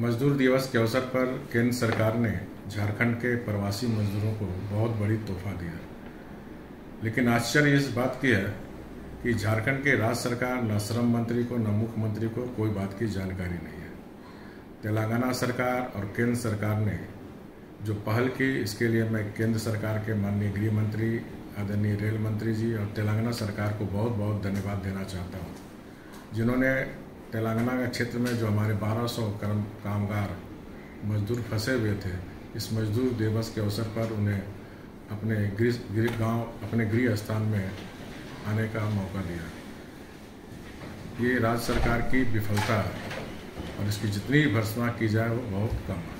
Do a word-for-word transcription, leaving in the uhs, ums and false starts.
मजदूर दिवस के अवसर पर केंद्र सरकार ने झारखंड के प्रवासी मजदूरों को बहुत बड़ी तोहफा दिया। लेकिन आश्चर्य इस बात की है कि झारखंड के राज्य सरकार न श्रम मंत्री को न मुख्यमंत्री को कोई बात की जानकारी नहीं है। तेलंगाना सरकार और केंद्र सरकार ने जो पहल की, इसके लिए मैं केंद्र सरकार के माननीय गृह मंत्री, आदरणीय रेल मंत्री जी और तेलंगाना सरकार को बहुत बहुत धन्यवाद देना चाहता हूँ, जिन्होंने तेलंगाना के क्षेत्र में जो हमारे बारह सौ कर्म कामगार मजदूर फंसे हुए थे, इस मजदूर दिवस के अवसर पर उन्हें अपने गृह गृह गाँव अपने गृह स्थान में आने का मौका दिया। ये राज्य सरकार की विफलता है और इसकी जितनी भर्त्सना की जाए वो बहुत कम है।